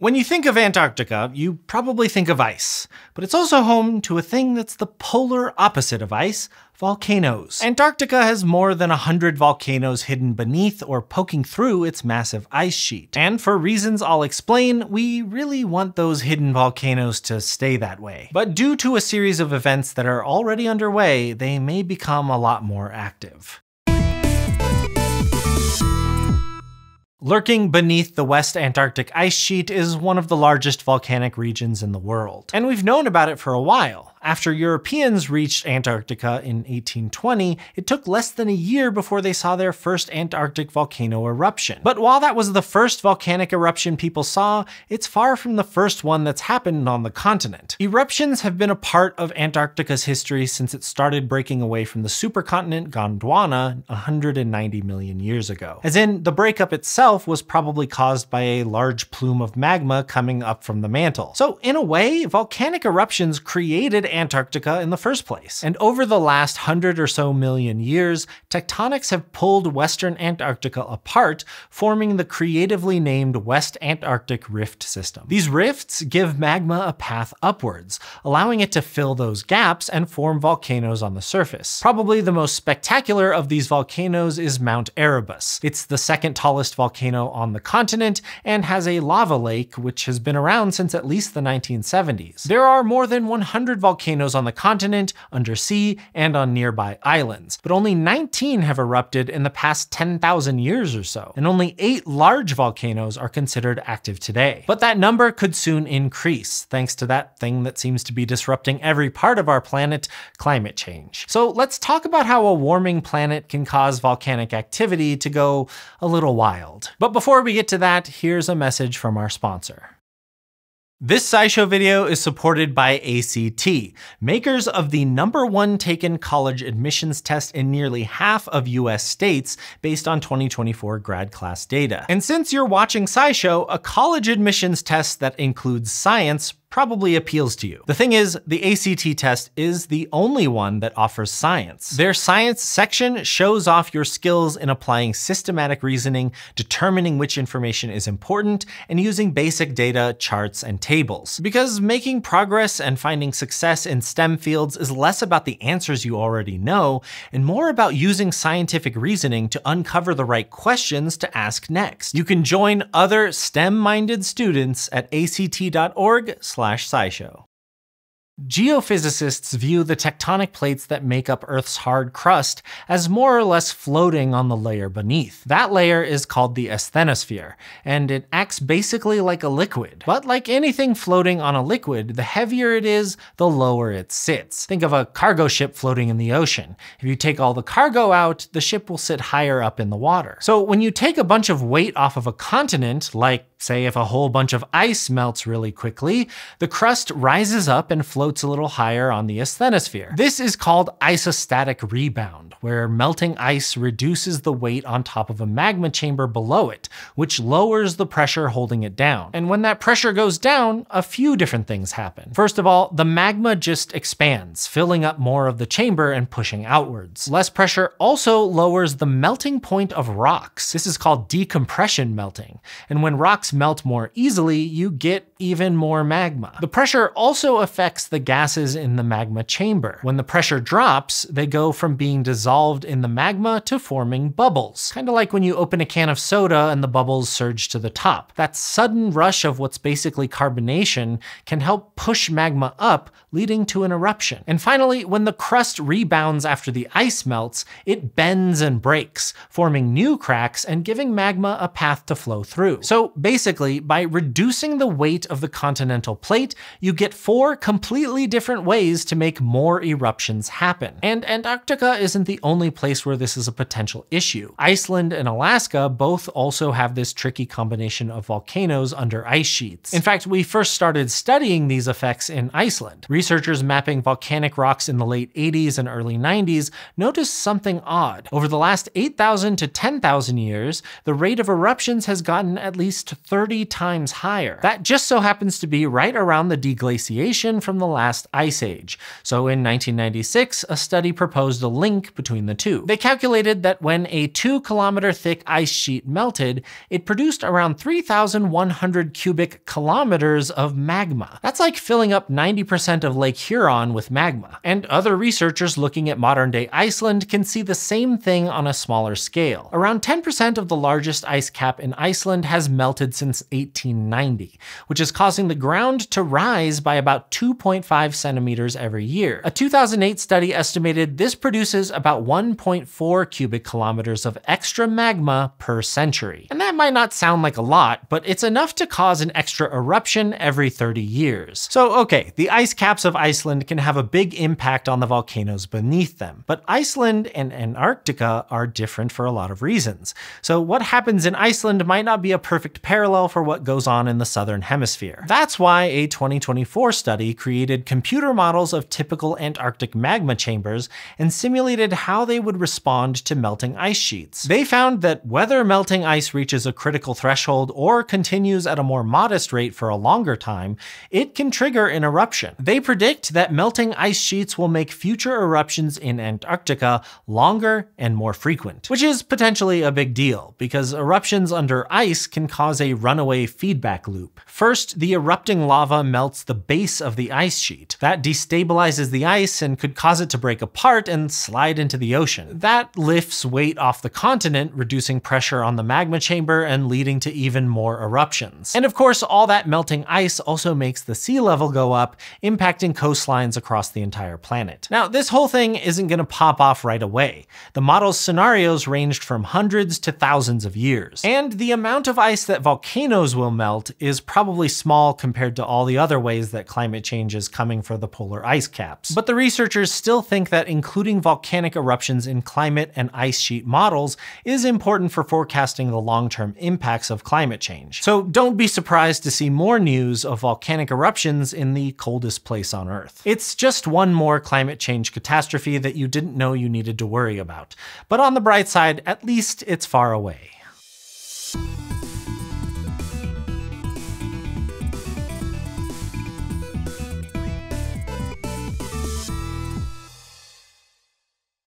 When you think of Antarctica, you probably think of ice, but it's also home to a thing that's the polar opposite of ice: volcanoes. Antarctica has more than 100 volcanoes hidden beneath or poking through its massive ice sheet. And for reasons I'll explain, we really want those hidden volcanoes to stay that way. But due to a series of events that are already underway, they may become a lot more active. Lurking beneath the West Antarctic ice sheet is one of the largest volcanic regions in the world. And we've known about it for a while. After Europeans reached Antarctica in 1820, it took less than a year before they saw their first Antarctic volcano eruption. But while that was the first volcanic eruption people saw, it's far from the first one that's happened on the continent. Eruptions have been a part of Antarctica's history since it started breaking away from the supercontinent Gondwana 190 million years ago. As in, the breakup itself was probably caused by a large plume of magma coming up from the mantle. So in a way, volcanic eruptions created Antarctica in the first place. And over the last 100 or so million years, tectonics have pulled Western Antarctica apart, forming the creatively named West Antarctic Rift System. These rifts give magma a path upwards, allowing it to fill those gaps and form volcanoes on the surface. Probably the most spectacular of these volcanoes is Mount Erebus. It's the second tallest volcano on the continent and has a lava lake which has been around since at least the 1970s. There are more than 100 volcanoes on the continent, undersea, and on nearby islands, but only 19 have erupted in the past 10,000 years or so, and only 8 large volcanoes are considered active today. But that number could soon increase, thanks to that thing that seems to be disrupting every part of our planet: climate change. So let's talk about how a warming planet can cause volcanic activity to go a little wild. But before we get to that, here's a message from our sponsor. This SciShow video is supported by ACT, makers of the #1 taken college admissions test in nearly half of US states based on 2024 grad class data. And since you're watching SciShow, a college admissions test that includes science probably appeals to you. The thing is, the ACT test is the only one that offers science. Their science section shows off your skills in applying systematic reasoning, determining which information is important, and using basic data, charts, and tables. Because making progress and finding success in STEM fields is less about the answers you already know, and more about using scientific reasoning to uncover the right questions to ask next. You can join other STEM-minded students at act.org/SciShow. Geophysicists view the tectonic plates that make up Earth's hard crust as more or less floating on the layer beneath. That layer is called the asthenosphere, and it acts basically like a liquid. But like anything floating on a liquid, the heavier it is, the lower it sits. Think of a cargo ship floating in the ocean. If you take all the cargo out, the ship will sit higher up in the water. So when you take a bunch of weight off of a continent, like say if a whole bunch of ice melts really quickly, the crust rises up and floats a little higher on the asthenosphere. This is called isostatic rebound, where melting ice reduces the weight on top of a magma chamber below it, which lowers the pressure holding it down. And when that pressure goes down, a few different things happen. First of all, the magma just expands, filling up more of the chamber and pushing outwards. Less pressure also lowers the melting point of rocks. This is called decompression melting. And when rocks melt more easily, you get even more magma. The pressure also affects the gases in the magma chamber. When the pressure drops, they go from being dissolved in the magma to forming bubbles. Kind of like when you open a can of soda and the bubbles surge to the top. That sudden rush of what's basically carbonation can help push magma up, leading to an eruption. And finally, when the crust rebounds after the ice melts, it bends and breaks, forming new cracks and giving magma a path to flow through. So basically, by reducing the weight of the continental plate, you get 4 completely different ways to make more eruptions happen. And Antarctica isn't the only place where this is a potential issue. Iceland and Alaska both also have this tricky combination of volcanoes under ice sheets. In fact, we first started studying these effects in Iceland. Researchers mapping volcanic rocks in the late 80s and early 90s noticed something odd. Over the last 8,000 to 10,000 years, the rate of eruptions has gotten at least 30 times higher. That just so happens to be right around the deglaciation from the last ice age. So in 1996, a study proposed a link between the two. They calculated that when a 2-kilometer thick ice sheet melted, it produced around 3,100 cubic kilometers of magma. That's like filling up 90% of Lake Huron with magma. And other researchers looking at modern-day Iceland can see the same thing on a smaller scale. Around 10% of the largest ice cap in Iceland has melted since 1890, which is causing the ground to rise by about 2.5 centimeters every year. A 2008 study estimated this produces about 1.4 cubic kilometers of extra magma per century. And that might not sound like a lot, but it's enough to cause an extra eruption every 30 years. So okay, the ice caps of Iceland can have a big impact on the volcanoes beneath them, but Iceland and Antarctica are different for a lot of reasons. So what happens in Iceland might not be a perfect parallel for what goes on in the southern hemisphere. That's why a 2024 study created computer models of typical Antarctic magma chambers and simulated how they would respond to melting ice sheets. They found that whether melting ice reaches a critical threshold or continues at a more modest rate for a longer time, it can trigger an eruption. They predict that melting ice sheets will make future eruptions in Antarctica longer and more frequent, which is potentially a big deal because eruptions under ice can cause a runaway feedback loop. First, the erupting lava melts the base of the ice sheet. That destabilizes the ice and could cause it to break apart and slide into the ocean. That lifts weight off the continent, reducing pressure on the magma chamber and leading to even more eruptions. And of course, all that melting ice also makes the sea level go up, impacting coastlines across the entire planet. Now, this whole thing isn't going to pop off right away. The model's scenarios ranged from hundreds to thousands of years. And the amount of ice that volcanoes will melt is probably small compared to all the other ways that climate change is coming for the polar ice caps. But the researchers still think that including volcanic eruptions in climate and ice sheet models is important for forecasting the long-term impacts of climate change. So don't be surprised to see more news of volcanic eruptions in the coldest place on Earth. It's just one more climate change catastrophe that you didn't know you needed to worry about. But on the bright side, at least it's far away.